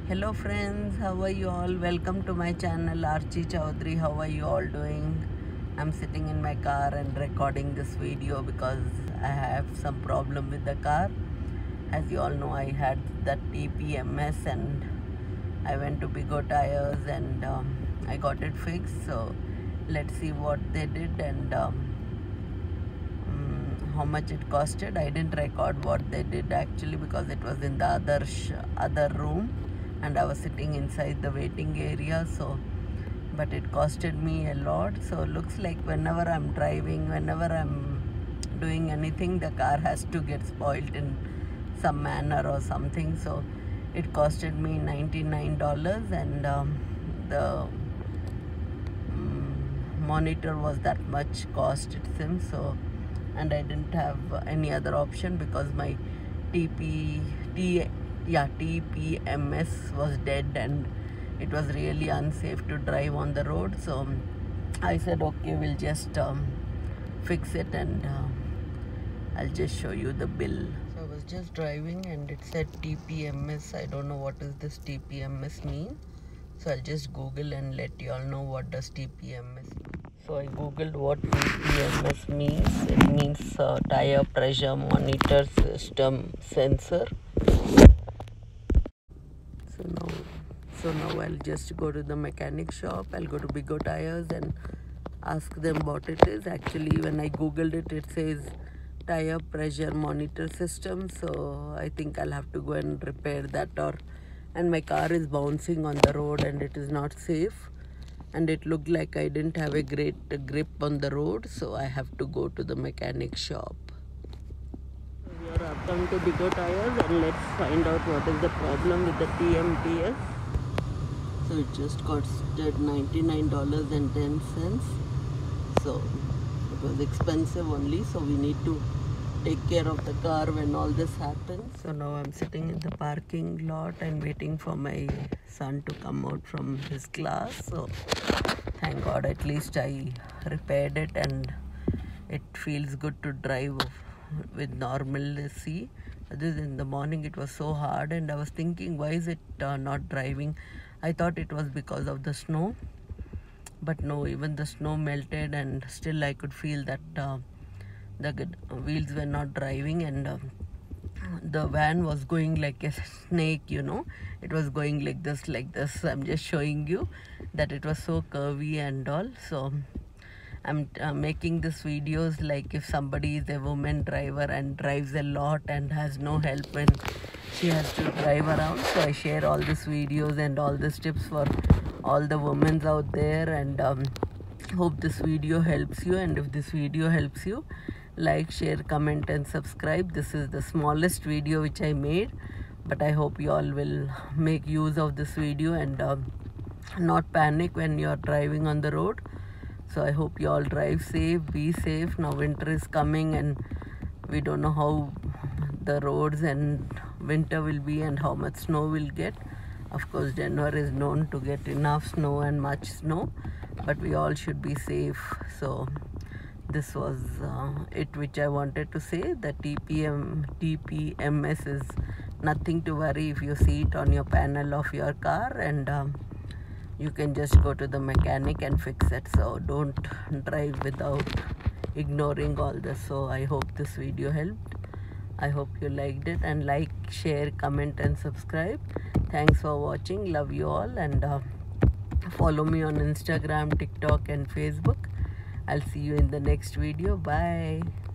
Hello friends, how are you all? Welcome to my channel Archie Chaudhary. How are you all doing? I'm sitting in my car and recording this video because I have some problem with the car. As you all know, I had that TPMS and I went to Bigo Tires and I got it fixed. So let's see what they did and how much it costed. I didn't record what they did actually because it was in the other room and I was sitting inside the waiting area. So but it costed me a lot. So looks like whenever I'm driving, whenever I'm doing anything, the car has to get spoiled in some manner or something. So it costed me $99 and the monitor was that much cost, it seems. So and I didn't have any other option because my TPMS was dead and it was really unsafe to drive on the road. So I said okay, we'll just fix it and I'll just show you the bill. So I was just driving and it said TPMS. I don't know what does this TPMS mean, so I'll just Google and let you all know what does TPMS mean. So I googled what TPMS means. It means tire pressure monitor system sensor. So now I'll just go to the mechanic shop. I'll go to Bigo Tires and ask them what it is. Actually, when I googled it, it says tire pressure monitor system. So I think I'll have to go and repair that, and my car is bouncing on the road and it is not safe. And it looked like I didn't have a great grip on the road, so I have to go to the mechanic shop. We are come to Bigo Tires and let's find out what is the problem with the TMTS. So it just costed $99.10. So it was expensive only, so we need to take care of the car when all this happens. So now I'm sitting in the parking lot and waiting for my son to come out from his class. So thank God at least I repaired it and it feels good to drive with normalcy. This in the morning it was so hard and I was thinking, why is it not driving? I thought it was because of the snow, but no, even the snow melted and still I could feel that the wheels were not driving, and the van was going like a snake, it was going like this. I'm just showing you that it was so curvy and all. So I'm making this videos like if somebody is a woman driver and drives a lot and has no help when she has to drive around. So I share all these videos and all these tips for all the women out there, and hope this video helps you. And if this video helps you, like, share, comment and subscribe. This is the smallest video which I made, but I hope you all will make use of this video and not panic when you are driving on the road. So I hope you all drive safe, be safe. Now winter is coming and we don't know how the roads and winter will be and how much snow we'll get. Of course, Denver is known to get enough snow and much snow, but we all should be safe. So this was it which I wanted to say. The TPMS is nothing to worry if you see it on your panel of your car, and you can just go to the mechanic and fix it. So don't drive without ignoring all this. So I hope this video helped. I hope you liked it, and like, share, comment and subscribe. Thanks for watching. Love you all, and follow me on Instagram, TikTok and Facebook. I'll see you in the next video. Bye.